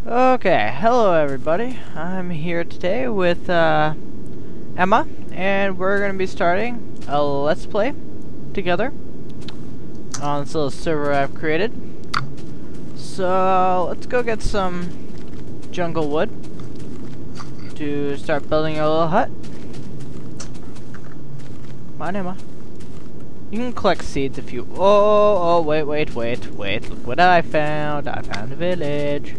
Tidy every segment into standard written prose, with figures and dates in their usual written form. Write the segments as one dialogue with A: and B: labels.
A: Okay, hello everybody. I'm here today with Emma, and we're going to be starting a Let's Play together on this little server I've created. So, let's go get some jungle wood to start building a little hut. Come on, Emma. You can collect seeds if you... Oh, wait. Look what I found. I found a village.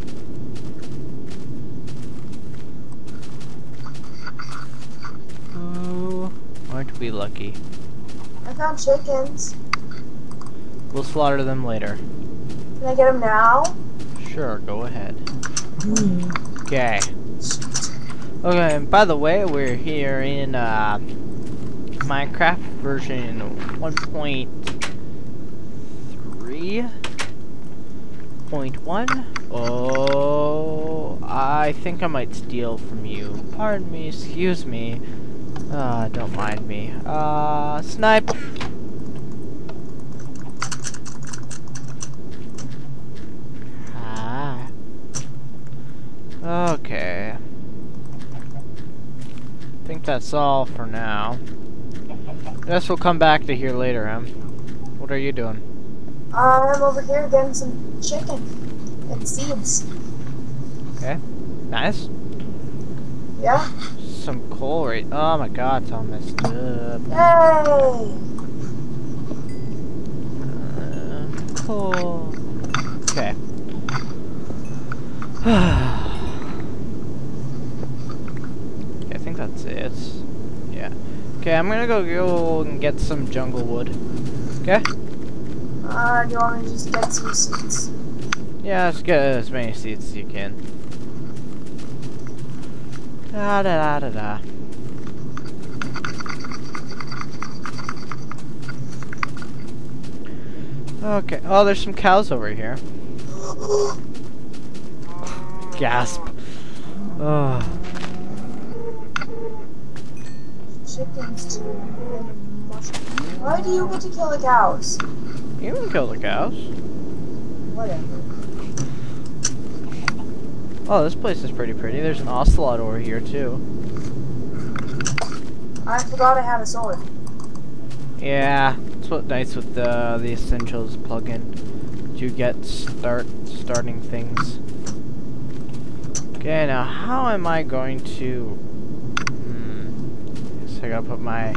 A: Aren't we lucky?
B: I found chickens.
A: We'll slaughter them later.
B: Can I get them now?
A: Sure, go ahead. Okay. Okay, and by the way, we're here in Minecraft version 1.3.1. Oh, I think I might steal from you. Pardon me, excuse me. Don't mind me. Snipe! Ah. Okay. I think that's all for now. Guess we'll come back to here later, Em. What are you doing?
B: I'm over here getting some chicken and seeds.
A: Okay. Nice.
B: Yeah?
A: Some coal right. Oh my god, it's all messed up.
B: Yay!
A: Coal. Okay. I think that's it. Yeah. Okay, I'm gonna go and get some jungle wood. Okay?
B: Do you want me to just get some seeds?
A: Yeah, let's get as many seeds as you can. Da da da da da. Okay. Oh, there's some cows over here. Gasp. Oh.
B: Chickens too. Why do you get to kill the cows?
A: You can kill the cows.
B: Whatever.
A: Oh, this place is pretty. There's an ocelot over here too.
B: I forgot I had a sword.
A: Yeah, that's what's nice with the essentials plugin. You get starting things. Okay, now how am I going to? Guess I gotta put my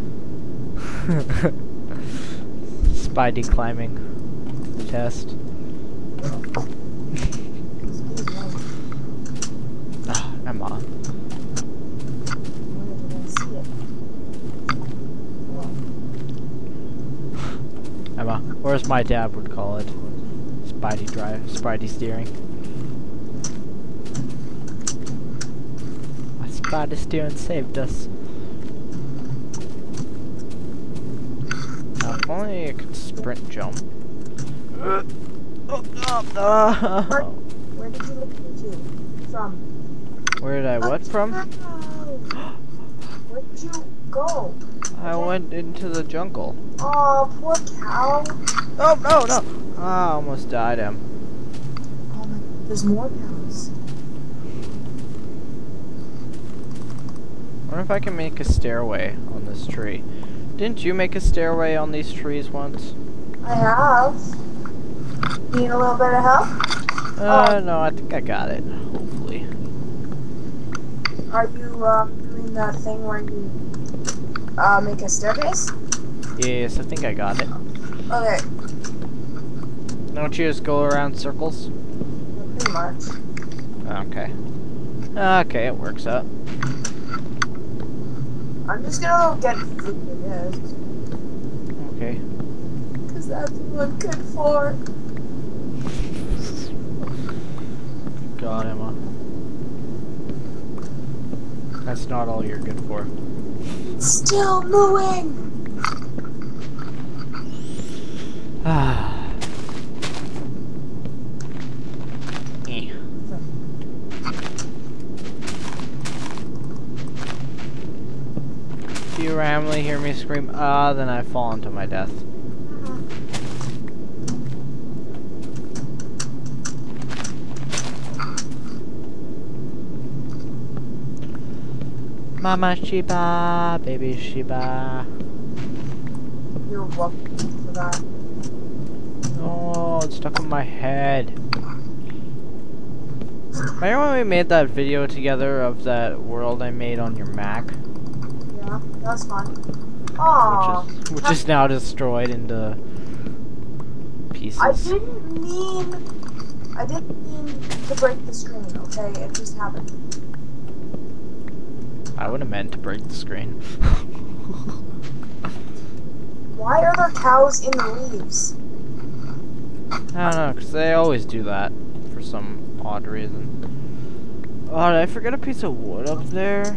A: Spidey climbing to the test. Emma. Emma, or as my dad would call it, Spidey steering. My Spidey steering saved us. Now, if only I could sprint jump.
B: Where did you look into? From?
A: Where did I what from?
B: Where did you go?
A: I went into the jungle.
B: Oh, poor cow.
A: Oh, no! Ah, I almost died, Em.
B: Oh my, there's more cows.
A: I wonder if I can make a stairway on this tree. Didn't you make a stairway on these trees once?
B: I have. Need a little bit of help?
A: No, I think I got it. Hopefully.
B: Are you doing that thing where you make a staircase?
A: Yes, I think I got it.
B: Okay.
A: Don't you just go around circles?
B: Pretty much.
A: Okay. Okay, it works out.
B: I'm just gonna go get food, I guess.
A: Okay.
B: Because that's what I'm good for.
A: God, Emma. That's not all you're good for.
B: Still moving!
A: Ah. If you randomly hear me scream, then I fall into my death. Mama Shiba, baby Shiba.
B: You're welcome for that.
A: Oh, it's stuck in my head. Remember when we made that video together of that world I made on your Mac?
B: Yeah, that's fun. Aww.
A: Which is now destroyed into pieces.
B: I didn't mean to break the screen, okay? It just happened.
A: I would have meant to break the screen.
B: Why are there cows in the leaves?
A: I don't know, because they always do that for some odd reason. Oh, did I forget a piece of wood up there?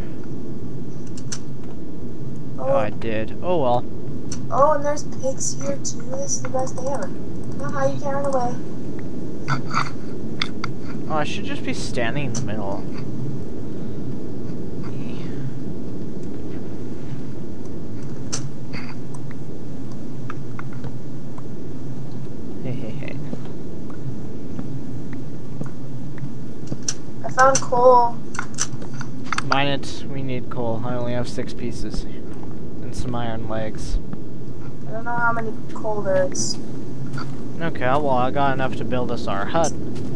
A: Oh, I did. Oh well.
B: Oh, and there's pigs here too. This is the best day ever. Haha, you can't run away.
A: Oh, I should just be standing in the middle. Hey.
B: I found coal.
A: Mine it. We need coal. I only have 6 pieces. And some iron legs.
B: I don't know how many coal there is.
A: Okay, well, I got enough to build us our hut.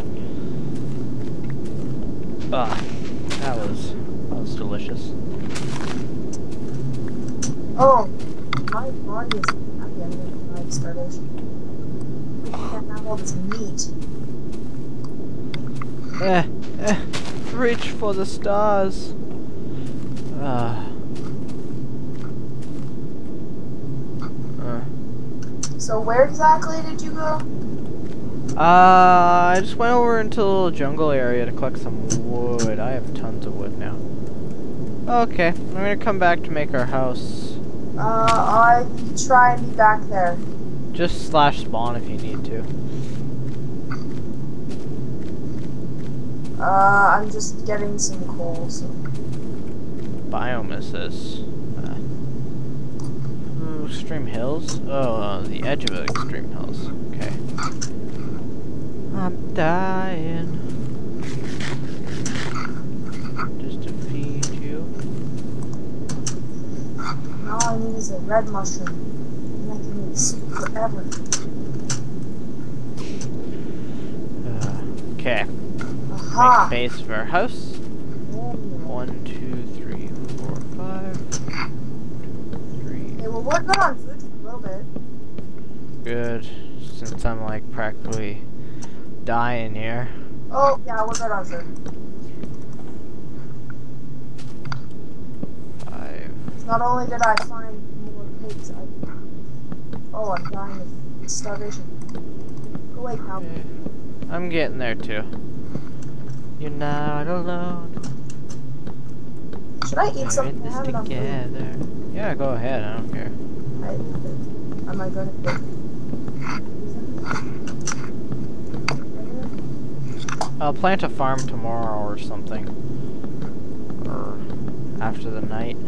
A: That was delicious.
B: Oh, my body is at the end of my starvation. I can't have all this meat.
A: Reach for the stars.
B: So where exactly did you go?
A: I just went over into a little jungle area to collect some wood. I have tons of wood now. Okay, I'm gonna come back to make our house.
B: I try and be back there.
A: Just slash spawn if you need to.
B: I'm just getting some coal, so.
A: Biome is this? Extreme Hills? Oh, the edge of Extreme Hills. Okay. I'm dying. Just to feed you.
B: All I need is a red mushroom. And I can eat soup forever.
A: Okay.
B: Aha!
A: Make a base for our house. 1, 2, 3, 4, 5. 3.
B: Okay, well, we're good on food for a little bit.
A: Good. Since I'm like practically dying here.
B: Oh, yeah, we're good on food.
A: 5.
B: Not only did I find more pigs, oh, I'm dying of starvation. Go away, cow.
A: Okay. I'm getting there too. You're not alone.
B: Should I eat
A: We're
B: something?
A: in
B: I
A: this
B: have enough food.
A: together. Yeah, go ahead. I don't care.
B: Am I going to
A: I'll plant a farm tomorrow or something. Or after the night.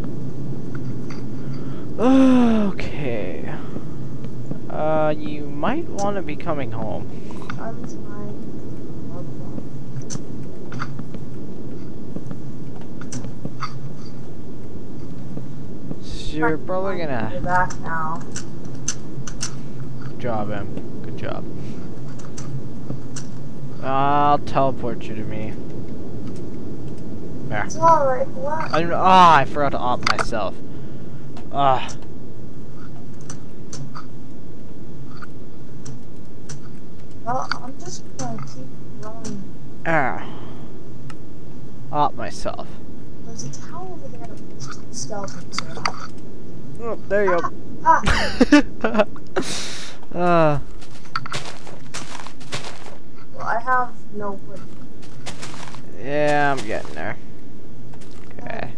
A: Okay. You might want to be coming home.
B: I'm trying.
A: So you're probably gonna...
B: You're back now.
A: Good job, Em. Good job. I'll teleport you to me. There.
B: It's alright. What?
A: I forgot to op myself.
B: Well, I'm just gonna keep going.
A: Op myself.
B: There's a tower over there with two skeletons.
A: Oh, there you go.
B: Well, I have no wood.
A: Yeah, I'm getting there. Okay.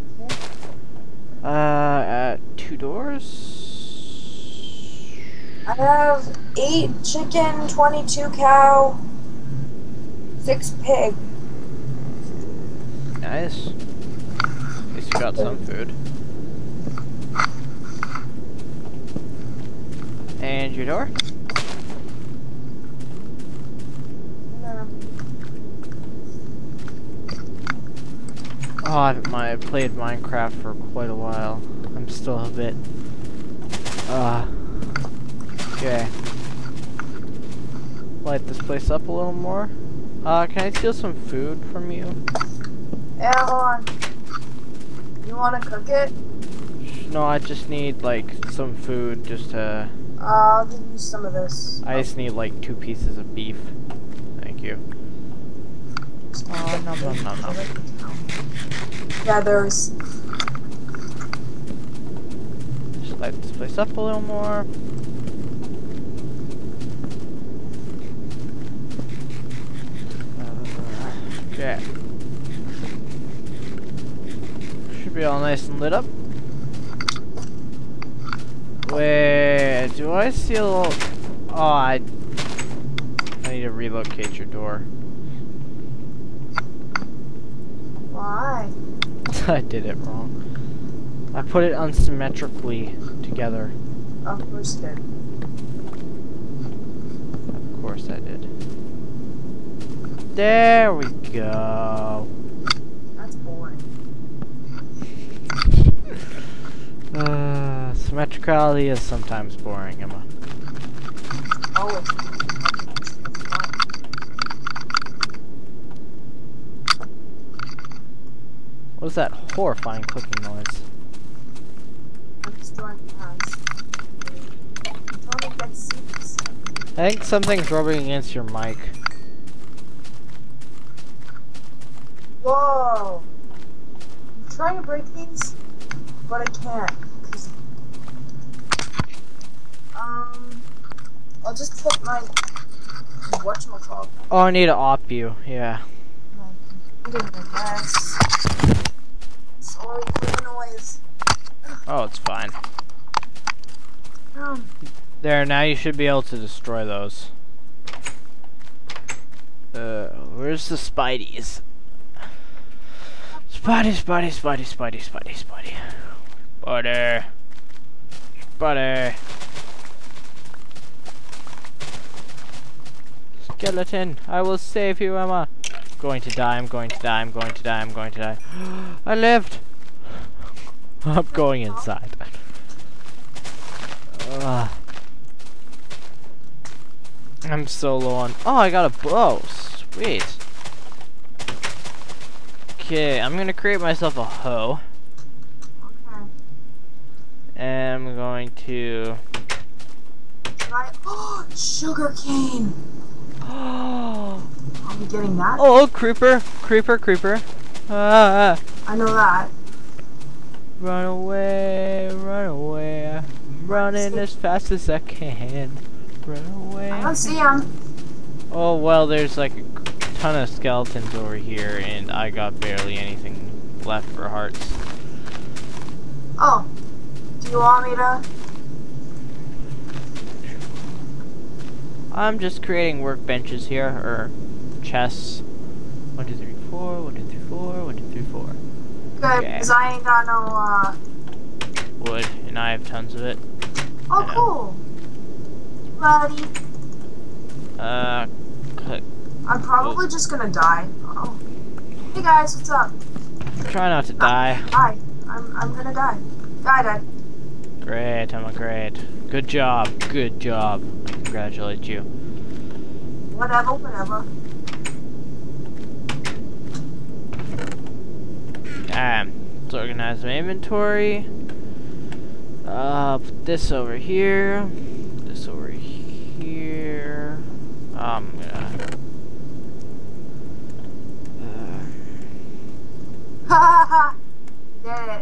A: 2 doors.
B: I have 8 chicken, 22 cow, 6 pig.
A: Nice. At least you got some food. And your door?
B: No.
A: Oh, I've played Minecraft for quite a while. I'm still a bit. Okay. Light this place up a little more. Can I steal some food from you?
B: Yeah, hold on. You wanna cook it?
A: No, I just need like some food just to.
B: I'll give you some of this.
A: I just need like 2 pieces of beef. Thank you. Oh, no.
B: Yeah, there's.
A: Just light this place up a little more. Okay. Should be all nice and lit up. Wait, do I see a little... Oh, I need to relocate your door.
B: Why?
A: I did it wrong. I put it unsymmetrically together.
B: Of course you did.
A: Of course I did. There we go.
B: That's boring.
A: Symmetricality is sometimes boring, Emma.
B: Oh, it's fun.
A: What was that horrifying clicking noise?
B: I'm destroying the house. Tony gets seats.
A: I think something's rubbing against your mic.
B: Whoa! I'm trying to break these, but I can't. I'll just put my whatchamacallit.
A: Oh, I need to op you, yeah.
B: My computer, I guess. Sorry for the noise.
A: Oh, it's fine. There, now you should be able to destroy those. Where's the Spideys? Spidey. Spider. Skeleton, I will save you, Emma. I'm going to die. I lived. I'm going inside. I'm so low on. Oh, I got a bow. Sweet. Okay, I'm gonna create myself a hoe.
B: Okay.
A: And I'm going to.
B: Try. Oh, sugar cane.
A: Oh,
B: I'll be getting that.
A: creeper. Ah.
B: I know that.
A: Run away. I'm running as fast as I can. Run away.
B: I don't see him.
A: Oh, well, there's like a ton of skeletons over here, and I got barely anything left for hearts.
B: Oh. Do you want me to?
A: I'm just creating workbenches here, or chests. 1, 2, 3, 4, 1, 2, 3, 4, 1, 2, 3, 4.
B: Good, because I ain't got no,
A: wood, and I have tons of it.
B: Oh, cool. Buddy.
A: Click.
B: I'm probably just gonna die. Oh. Hey guys, what's up?
A: Try not to die.
B: Hi. I'm gonna die. Die.
A: Great, Emma, great. Good job. I congratulate you.
B: Whatever.
A: Let's organize my inventory. Put this over here. This over here. I'm gonna.
B: Ha ha ha! Did it.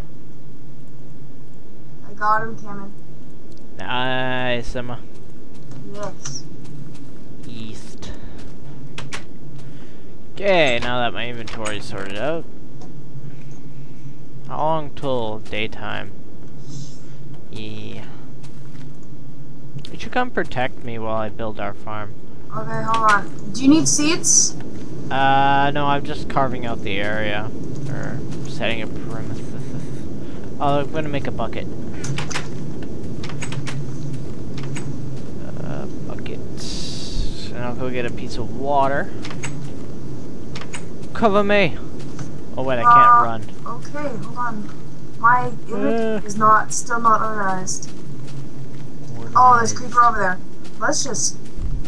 B: I got him, Cameron.
A: Nice, Emma.
B: Yes.
A: East. Okay, now that my inventory is sorted out. How long till daytime? Yeah. You should come protect me while I build our farm.
B: Okay, hold on. Do you need seeds?
A: No, I'm just carving out the area. Or setting a premises. Oh, I'm gonna make a bucket. Bucket. And I'll go get a piece of water. Cover me! Oh wait, I can't run.
B: Okay, hold on. My image is still not organized. Oh, there's a creeper over there. Let's just...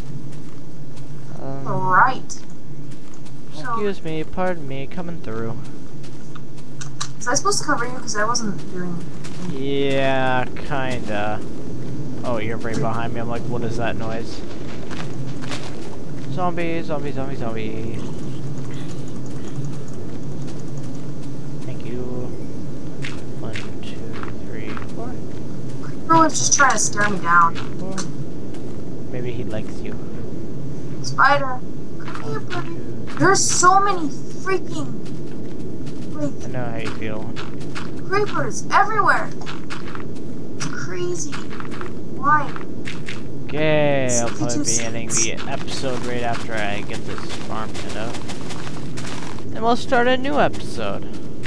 B: Right.
A: Excuse me, pardon me, coming through.
B: Was I supposed to cover you? Because I wasn't doing...
A: Yeah, kinda. Oh, you're right behind me. I'm like, what is that noise? Zombie, zombie, zombie, zombie. Thank you. 1, 2, 3, 4.
B: Creeper was just trying to stare me down.
A: 4. Maybe he likes you.
B: Spider, come here, buddy. There's so many freaking... Wait,
A: I know how you feel.
B: creepers everywhere. It's crazy. Why?
A: Okay, I'll probably be ending the episode right after I get this farm set up. And we'll start a new episode.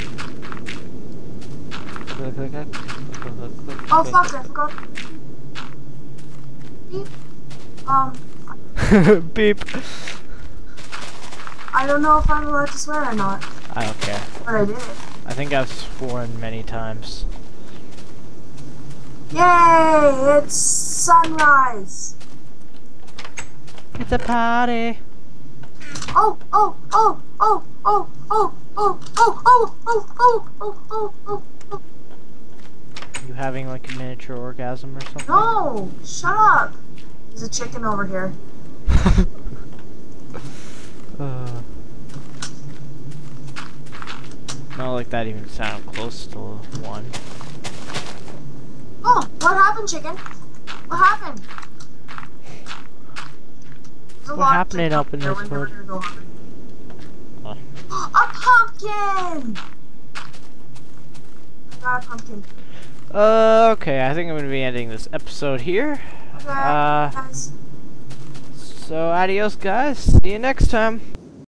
A: Click, click, click, click, click, click,
B: Oh
A: click.
B: fuck, I forgot. Beep.
A: Beep.
B: I don't know if I'm allowed to swear or not,
A: I don't care.
B: but I did it.
A: I think I've sworn many times.
B: Yay! It's sunrise!
A: It's a party.
B: Oh, oh, oh, oh, oh, oh, oh, oh, oh, oh, oh, oh, oh, oh, oh.
A: You having like a miniature orgasm or something?
B: No! Shut up! There's a chicken over here.
A: Not like that even sound close to one.
B: Oh, what happened, chicken? What happened? There's a
A: What
B: lot of
A: happening
B: chicken
A: up in
B: there
A: this
B: when
A: wood?
B: we're gonna go hunting.
A: Huh.
B: A pumpkin! I got a pumpkin.
A: Okay, I think I'm gonna be ending this episode here.
B: Okay, guys.
A: So adios guys, see you next time.